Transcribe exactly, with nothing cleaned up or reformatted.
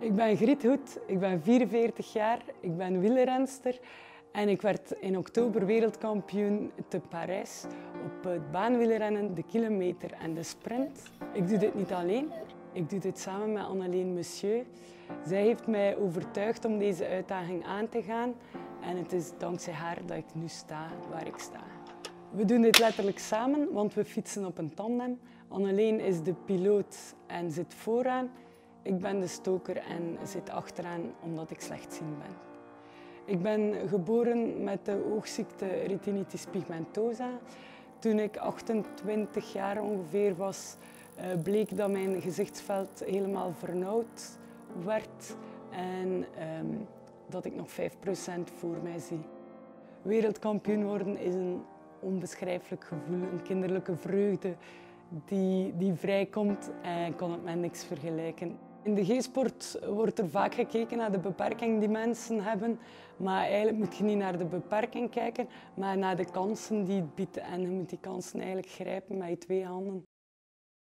Ik ben Griet Hoet, ik ben vierenveertig jaar, ik ben wielrenster en ik werd in oktober wereldkampioen te Parijs op het baanwielrennen, de kilometer en de sprint. Ik doe dit niet alleen, ik doe dit samen met Anneleen Monsieur. Zij heeft mij overtuigd om deze uitdaging aan te gaan en het is dankzij haar dat ik nu sta waar ik sta. We doen dit letterlijk samen, want we fietsen op een tandem. Anneleen is de piloot en zit vooraan. Ik ben de stoker en zit achteraan omdat ik slechtziend ben. Ik ben geboren met de oogziekte retinitis pigmentosa. Toen ik achtentwintig jaar ongeveer was, bleek dat mijn gezichtsveld helemaal vernauwd werd en um, dat ik nog vijf procent voor mij zie. Wereldkampioen worden is een onbeschrijfelijk gevoel, een kinderlijke vreugde die, die vrijkomt en kan het met niks vergelijken. In de G-sport wordt er vaak gekeken naar de beperking die mensen hebben, maar eigenlijk moet je niet naar de beperking kijken, maar naar de kansen die het biedt. En je moet die kansen eigenlijk grijpen met je twee handen.